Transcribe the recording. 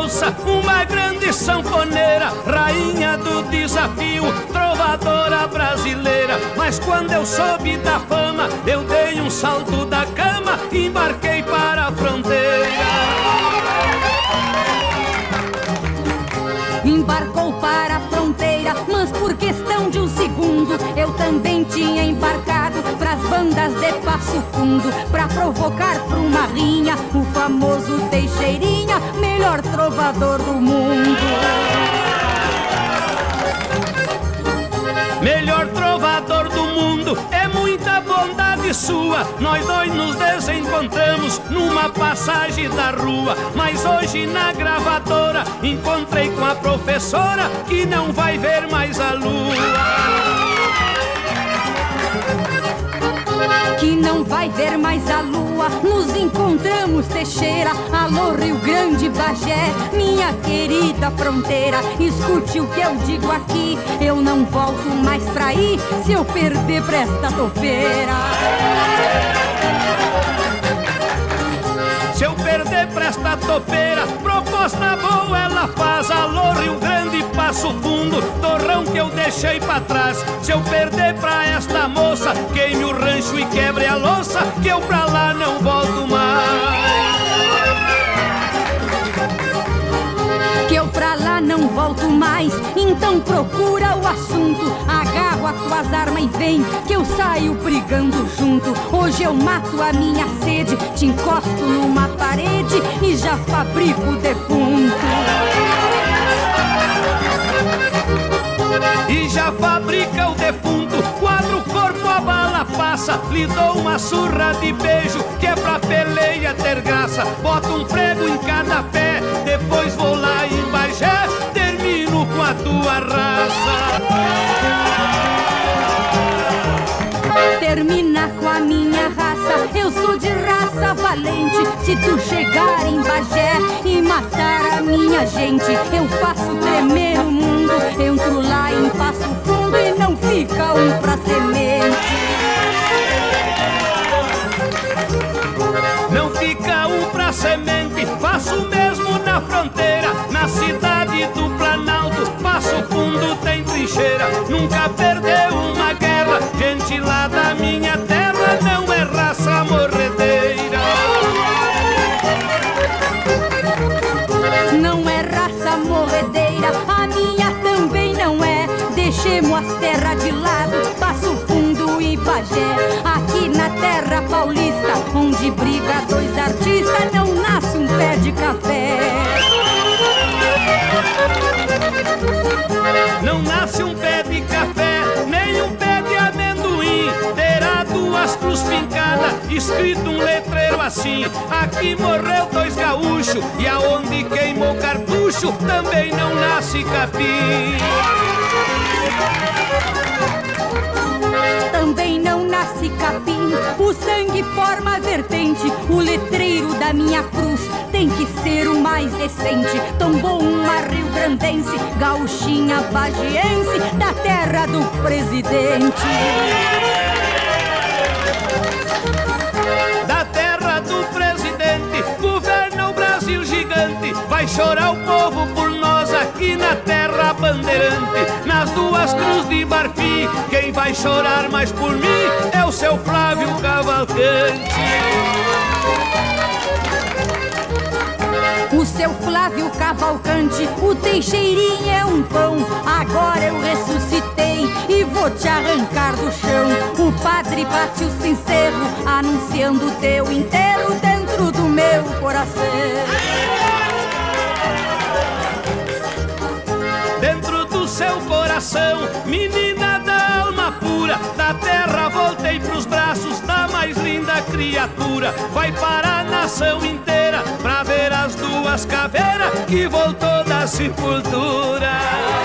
moça, uma grande sanfoneira, rainha do desafio, trovadora brasileira. Mas quando eu soube da fama, eu dei um salto da cama e embarquei para a fronteira. Embarcou para a fronteira, mas por questão de um segundo eu também tinha embarcado pras bandas de Passo Fundo, pra provocar pra uma rinha o famoso Teixeirinha, melhor trovador do mundo. Melhor trovador do mundo, é muita bondade sua. Nós dois nos desencontramos numa passagem da rua, mas hoje na gravadora encontrei com a professora que não vai ver mais a lua. Que não vai ver mais a lua, nos encontramos Teixeira. Alô Rio Grande, Bagé, minha querida fronteira. Escute o que eu digo aqui, eu não volto mais pra ir se eu perder pra esta topeira. Se eu perder pra esta topeira, proposta boa ela faz. Alô Rio Grande, Passo Fundo, torrão que eu deixei pra trás. Se eu perder pra esta moça, queime o rancho e quebre a louça, que eu pra lá não volto mais. Que eu pra lá não volto mais, então procura o assunto. Agarro as tuas armas e vem, que eu saio brigando junto. Hoje eu mato a minha sede, te encosto numa parede e já fabrico o defunto. E já fabrica o defunto, quadro o corpo a bala passa. Lhe dou uma surra de beijo, que é pra peleia ter graça. Boto um prego em cada pé, depois vou lá em Bagé, termino com a tua raça. Termina com a minha raça, eu sou de raça valente. Se tu chegar em Bagé e matar a minha gente, eu faço tremer o mundo. Entro lá em Passo Fundo e não fica um pra semente. Não fica um pra semente, faço mesmo na fronteira. Na cidade do Planalto, Passo Fundo tem trincheira. Nunca perdeu uma guerra, gente lá da minha terra não é raça morredeira. Não é raça morredeira, a minha também não é. Deixemos as terras de lado, Passo Fundo e Bagé. Aqui na terra paulista, onde briga dois artistas, não nasce um pé de café. Não nasce um pé de café, nem um pé de amendoim. Terá duas cruz pincadas, escrito um letreiro assim: aqui morreu dois gaúchos, e aonde queimou cartucho também não nasce capim. Também não nasce capim, o sangue forma vertente. O letreiro da minha cruz tem que ser o mais decente. Tombou uma rio-grandense, gauchinha bagiense, da terra do presidente. Da terra do presidente, governa o Brasil gigante. Vai chorar o povo por nós aqui na terra bandeirante. Nas duas cruzes de Marfim, quem vai chorar mais por mim é o seu Flávio Cavalcante. O seu Flávio Cavalcante, o Teixeirinha é um pão. Agora eu ressuscitei e vou te arrancar do chão. O padre bate o sincero, anunciando teu enterro dentro do meu coração. Dentro do seu coração, menina da alma pura, da terra voltei pros braços da mais linda criatura. Vai para a nação inteira pra ver as duas caveiras que voltou da sepultura.